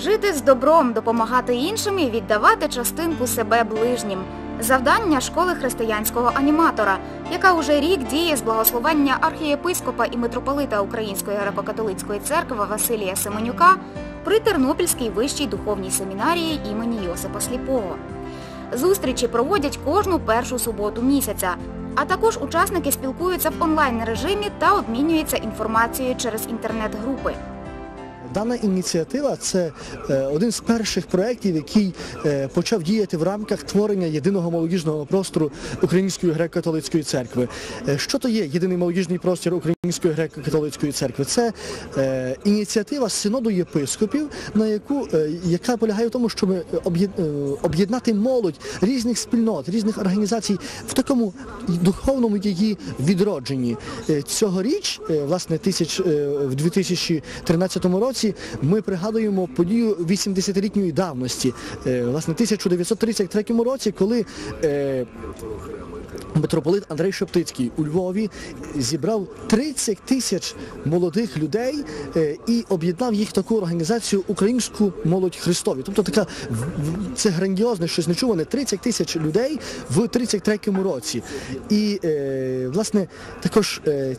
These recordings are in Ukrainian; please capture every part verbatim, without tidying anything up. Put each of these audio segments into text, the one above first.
Жити з добром, допомагати іншим і віддавати частинку себе ближнім. Завдання школи християнського аніматора, яка уже рік діє з благословення архієпископа і митрополита Української греко-католицької церкви Василія Семенюка при Тернопільській вищій духовній семінарії імені Йосипа Сліпого. Зустрічі проводять кожну першу суботу місяця, а також учасники спілкуються в онлайн-режимі та обмінюються інформацією через інтернет-групи. Дана ініціатива – це один з перших проєктів, який почав діяти в рамках творення єдиного молодіжного простору Української греко-католицької церкви. Що то є єдиний молодіжний простір Української греко-католицької церкви? Це ініціатива Синоду єпископів, на яку, яка полягає в тому, щоб об'єднати молодь різних спільнот, різних організацій в такому духовному її відродженні. Цьогоріч, власне, в дві тисячі тринадцятому році, ми пригадуємо подію вісімдесятилітньої давності, власне, тисяча дев'ятсот тридцять третьому році, коли е, митрополит Андрей Шептицький у Львові зібрав тридцять тисяч молодих людей е, і об'єднав їх в таку організацію «Українську молодь Христові». Тобто така, це грандіозне, щось нечуване, тридцять тисяч людей в тридцять третьому році. І, е, власне, також е,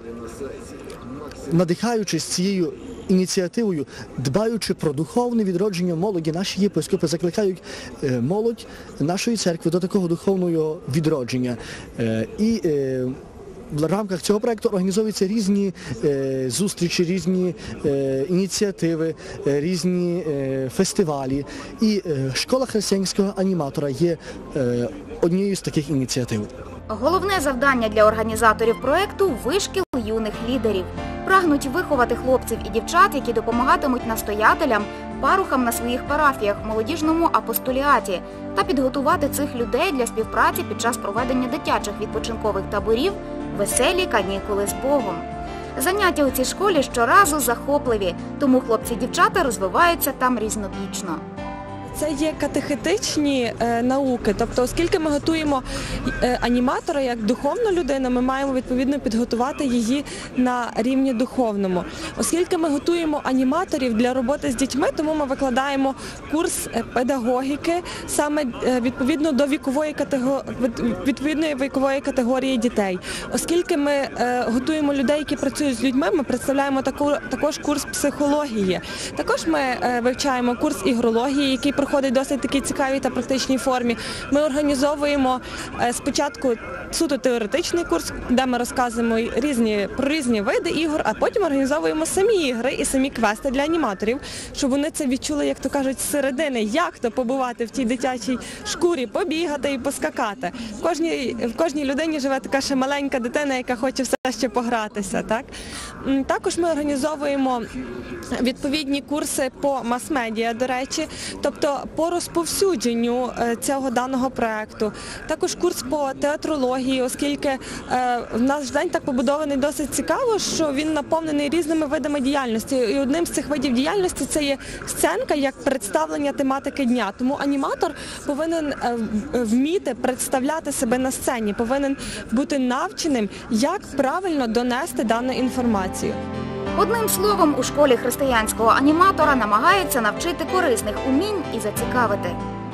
надихаючись цією ініціативою, дбаючи про духовне відродження молоді, наші єпископи закликають молодь нашої церкви до такого духовного відродження. І в рамках цього проєкту організовуються різні зустрічі, різні ініціативи, різні фестивалі. І школа християнського аніматора є однією з таких ініціатив. Головне завдання для організаторів проєкту – вишкіл юних лідерів. Прагнуть виховати хлопців і дівчат, які допомагатимуть настоятелям, парухам на своїх парафіях в молодіжному апостоліаті та підготувати цих людей для співпраці під час проведення дитячих відпочинкових таборів «Веселі канікули з Богом». Заняття у цій школі щоразу захопливі, тому хлопці і дівчата розвиваються там різнобічно. Це є катехетичні е, науки, тобто оскільки ми готуємо е, аніматора як духовну людину, ми маємо відповідно підготувати її на рівні духовному. Оскільки ми готуємо аніматорів для роботи з дітьми, тому ми викладаємо курс педагогіки саме е, відповідно до вікової катего... відповідної вікової категорії дітей. Оскільки ми е, готуємо людей, які працюють з людьми, ми представляємо таку, також курс психології. Також ми е, вивчаємо курс ігрології, який проходить досить такій цікавій та практичній формі. Ми організовуємо спочатку суто теоретичний курс, де ми розказуємо різні, про різні види ігор, а потім організовуємо самі ігри і самі квести для аніматорів, щоб вони це відчули, як то кажуть, з середини, як то побувати в тій дитячій шкурі, побігати і поскакати. В кожній, в кожній людині живе така ще маленька дитина, яка хоче все ще погратися. Так? Також ми організовуємо відповідні курси по мас-медіа, до речі, тобто по розповсюдженню цього даного проєкту. Також курс по театрології, оскільки в наш день так побудований досить цікаво, що він наповнений різними видами діяльності. І одним з цих видів діяльності це є сценка як представлення тематики дня. Тому аніматор повинен вміти представляти себе на сцені, повинен бути навченим, як правильно донести дану інформацію. Одним словом, у школі християнського аніматора намагаються навчити корисних умінь і зацікавити.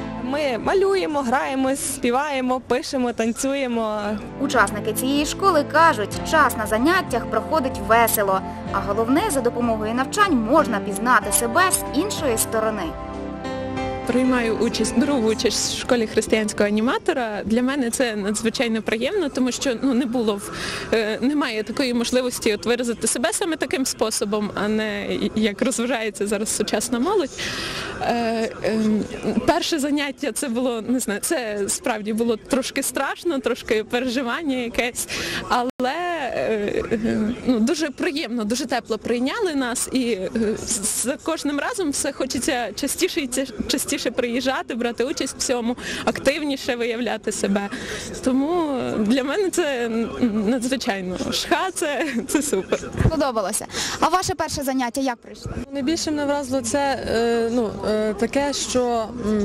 Ми малюємо, граємо, співаємо, пишемо, танцюємо. Учасники цієї школи кажуть, час на заняттях проходить весело, а головне, за допомогою навчань можна пізнати себе з іншої сторони. Приймаю участь, беру участь в школі християнського аніматора. Для мене це надзвичайно приємно, тому що ну, не було, е, немає такої можливості от, виразити себе саме таким способом, а не як розважається зараз сучасна молодь. Е, е, перше заняття це було, не знаю, це справді було трошки страшно, трошки переживання якесь, але е, е, ну, дуже приємно, дуже тепло прийняли нас і е, з кожним разом все хочеться частіше і частіше приїжджати, брати участь в цьому, активніше виявляти себе. Тому для мене це надзвичайно. ШХА це, це супер. Подобалося. А ваше перше заняття як пройшло? Найбільше мене вразило це ну, таке, що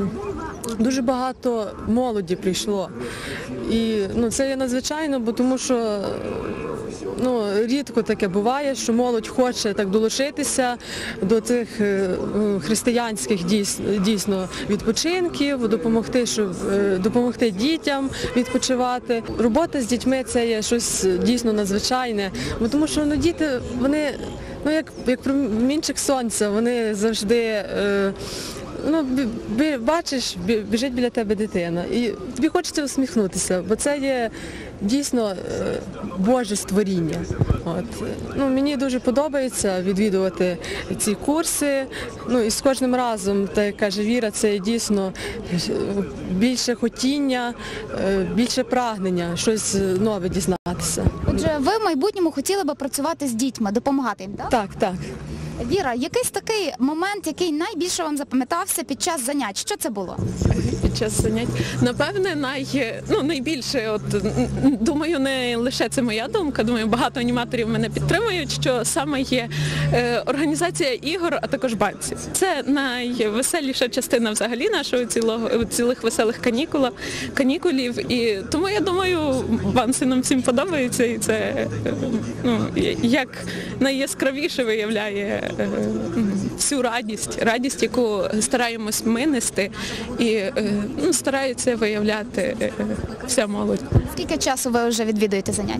дуже багато молоді прийшло. І ну, це є надзвичайно, бо тому що ну, рідко таке буває, що молодь хоче так долучитися до цих е, християнських дійсно, дійсно відпочинків, допомогти, щоб, е, допомогти дітям відпочивати. Робота з дітьми – це є щось дійсно надзвичайне, бо тому що ну, діти, вони, ну, як, як промінчик сонця, вони завжди... Е, Ну, бі, бачиш, бі, біжить біля тебе дитина, і тобі хочеться усміхнутися, бо це є дійсно е, Боже створіння. От. Ну, мені дуже подобається відвідувати ці курси, ну, і з кожним разом, так як каже Віра, це дійсно більше хотіння, е, більше прагнення, щось нове дізнатися. Отже, ви в майбутньому хотіли би працювати з дітьми, допомагати їм, так? Так, так. Віра, якийсь такий момент, який найбільше вам запам'ятався під час занять? Що це було? Під час занять. Напевне, най, ну, найбільше, от, думаю, не лише це моя думка, думаю, багато аніматорів мене підтримують, що саме є е, організація ігор, а також банців. Це найвеселіша частина взагалі нашого цілого, цілих веселих канікула, канікулів. І тому я думаю, банці нам всім подобаються, і це е, ну, як найяскравіше виявляє всю радість, радість, яку стараємось ми нести, і ну, стараються виявляти вся молодь. Скільки часу ви вже відвідуєте заняття?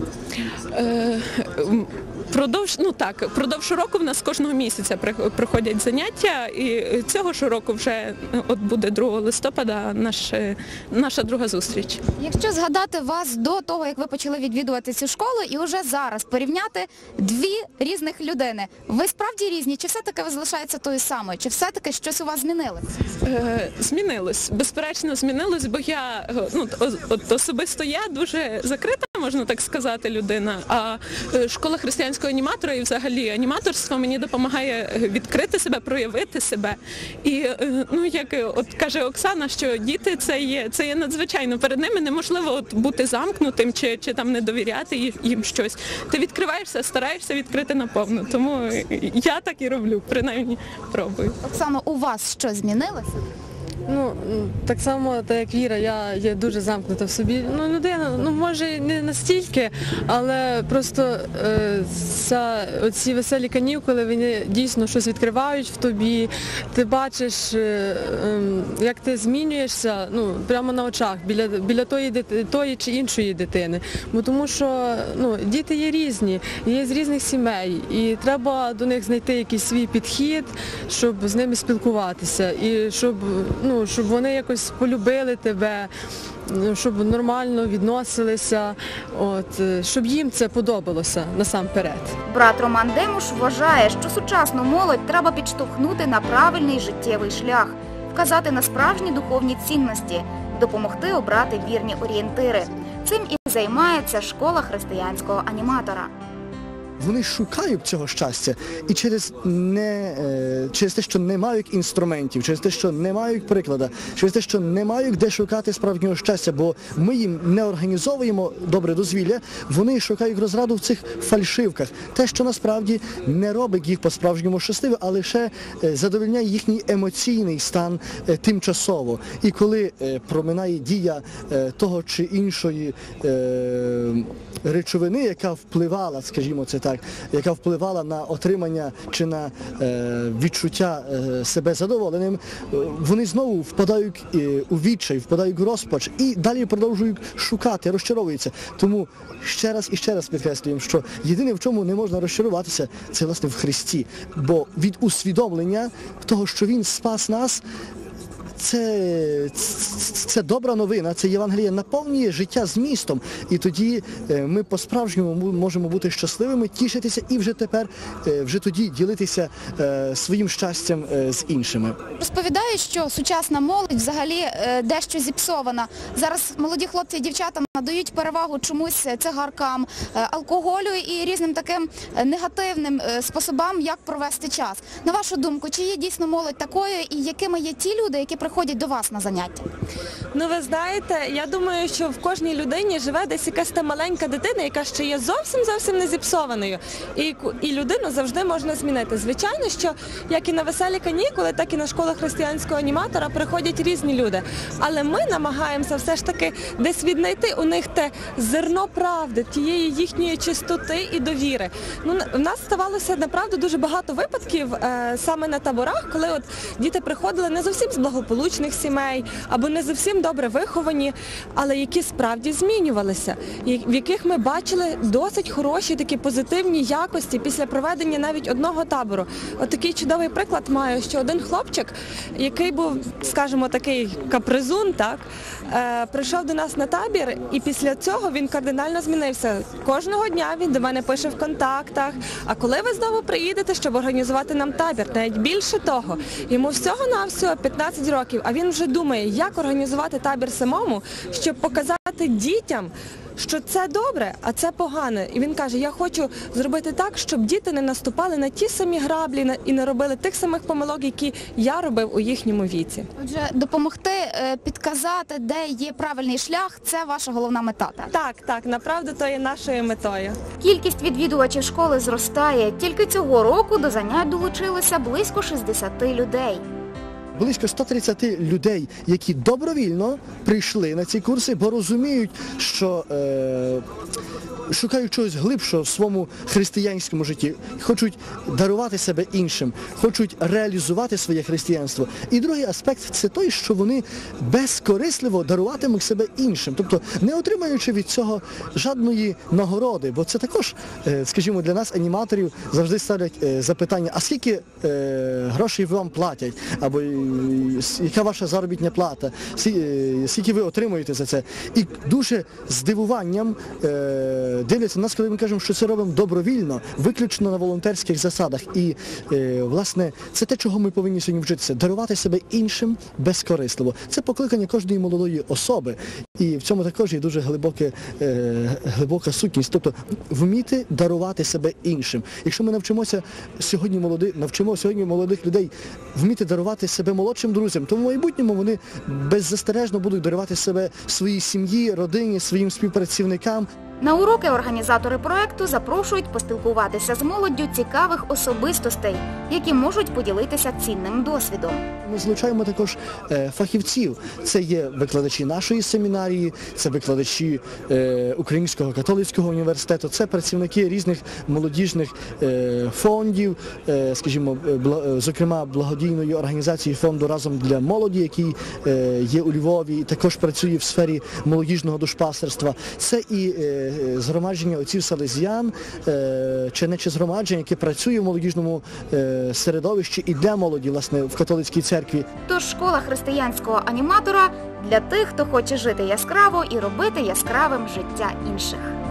Продовж, ну так, продовж року в нас кожного місяця проходять заняття, і цього ж року вже от буде другого листопада наш, наша друга зустріч. Якщо згадати вас до того, як ви почали відвідувати цю школу, і вже зараз порівняти дві різних людини, ви справді різні, чи все-таки ви залишаєтеся тою самою, чи все-таки щось у вас змінилося? Е, змінилось, безперечно змінилось, бо я, ну, от особисто я дуже закрита, можна так сказати, людина, а школа християнського аніматора і взагалі аніматорство мені допомагає відкрити себе, проявити себе. І, ну, як от каже Оксана, що діти це є, це є надзвичайно. Перед ними неможливо от бути замкнутим чи, чи там не довіряти їм щось. Ти відкриваєшся, стараєшся відкрити наповну. Тому я так і роблю, принаймні пробую. Оксано, у вас що змінилося? Ну, так само, так як Віра, я є дуже замкнута в собі. Ну, людина, ну, може, не настільки, але просто е, ця, оці веселі канікули, вони дійсно щось відкривають в тобі. Ти бачиш, е, е, як ти змінюєшся, ну, прямо на очах, біля, біля тої, тої чи іншої дитини. Бо тому що, ну, діти є різні, є з різних сімей, і треба до них знайти якийсь свій підхід, щоб з ними спілкуватися, і щоб, ну, щоб вони якось полюбили тебе, щоб нормально відносилися, от, щоб їм це подобалося насамперед. Брат Роман Демуш вважає, що сучасну молодь треба підштовхнути на правильний життєвий шлях, вказати на справжні духовні цінності, допомогти обрати вірні орієнтири. Цим і займається школа християнського аніматора. Вони шукають цього щастя і через, не, через те, що не мають інструментів, через те, що не мають прикладу, через те, що не мають де шукати справжнього щастя, бо ми їм не організовуємо добре дозвілля, вони шукають розраду в цих фальшивках. Те, що насправді не робить їх по-справжньому щасливими, а лише задовольняє їхній емоційний стан тимчасово. І коли проминає дія того чи іншої речовини, яка впливала, скажімо це так, яка впливала на отримання чи на е, відчуття е, себе задоволеним, е, вони знову впадають е, у відчай, впадають у розпач і далі продовжують шукати, розчаровуються. Тому ще раз і ще раз підкреслюємо, що єдине, в чому не можна розчаруватися, це, власне, в Христі. Бо від усвідомлення того, що Він спас нас, Це, це, це добра новина, це Євангеліє наповнює життя змістом. І тоді ми по-справжньому можемо бути щасливими, тішитися і вже тепер, вже тоді ділитися своїм щастям з іншими. Розповідають, що сучасна молодь взагалі дещо зіпсована. Зараз молоді хлопці і дівчата надають перевагу чомусь цигаркам, алкоголю і різним таким негативним способам, як провести час. На вашу думку, чи є дійсно молодь такою і якими є ті люди, які приходять приходять до вас на заняття? Ну, ви знаєте, я думаю, що в кожній людині живе десь якась та маленька дитина, яка ще є зовсім-зовсім не зіпсованою. І, і людину завжди можна змінити. Звичайно, що як і на веселі канікули, так і на школу християнського аніматора приходять різні люди. Але ми намагаємося все ж таки десь віднайти у них те зерно правди, тієї їхньої чистоти і довіри. Ну, в нас ставалося, направду, дуже багато випадків е, саме на таборах, коли от діти приходили не зовсім з благополучних сімей, або не зовсім добре виховані, але які справді змінювалися, в яких ми бачили досить хороші такі позитивні якості після проведення навіть одного табору. От такий чудовий приклад маю, що один хлопчик, який був, скажімо, такий капризун, так, е, прийшов до нас на табір, і після цього він кардинально змінився. Кожного дня він до мене пише в контактах, а коли ви знову приїдете, щоб організувати нам табір, навіть більше того, йому всього-навсього п'ятнадцять років, а він вже думає, як організувати табір самому, щоб показати дітям, що це добре, а це погане. І він каже, я хочу зробити так, щоб діти не наступали на ті самі граблі і не робили тих самих помилок, які я робив у їхньому віці. Отже, допомогти, е, підказати, де є правильний шлях – це ваша головна мета, так? Так, так, направду, то є нашою метою. Кількість відвідувачів школи зростає. Тільки цього року до занять долучилося близько шістдесят людей. Близько сто тридцять людей, які добровільно прийшли на ці курси, бо розуміють, що е, шукають чогось глибшого в своєму християнському житті, хочуть дарувати себе іншим, хочуть реалізувати своє християнство. І другий аспект – це той, що вони безкорисливо даруватимуть себе іншим, тобто не отримуючи від цього жодної нагороди, бо це також, е, скажімо, для нас, аніматорів, завжди ставлять е, запитання, а скільки е, грошей вам платять, або е, яка ваша заробітна плата, скільки ви отримуєте за це. І дуже здивуванням е, дивляться на нас, коли ми кажемо, що це робимо добровільно, виключно на волонтерських засадах. І, е, власне, це те, чого ми повинні сьогодні вчитися. Дарувати себе іншим безкорисливо. Це покликання кожної молодої особи. І в цьому також є дуже глибоке, е, глибока сутність. Тобто, вміти дарувати себе іншим. Якщо ми навчимося сьогодні, молоди, навчимо сьогодні молодих людей вміти дарувати себе молодшим друзям, то в майбутньому вони беззастережно будуть дарувати себе своїй сім'ї, родині, своїм співпрацівникам. На уроки організатори проекту запрошують поспілкуватися з молоддю цікавих особистостей, які можуть поділитися цінним досвідом. Ми залучаємо також е, фахівців. Це є викладачі нашої семінарії, це викладачі е, Українського католицького університету, це працівники різних молодіжних е, фондів, е, скажімо, бла, зокрема благодійної організації фонду «Разом для молоді», який е, є у Львові, і також працює в сфері молодіжного душпастерства. Це і е, згромадження отців салезіян, е, чи не чи згромадження, яке працює в молодіжному е, середовищі і для молоді, власне, в католицькій церкві. Тож школа християнського аніматора для тих, хто хоче жити яскраво і робити яскравим життя інших.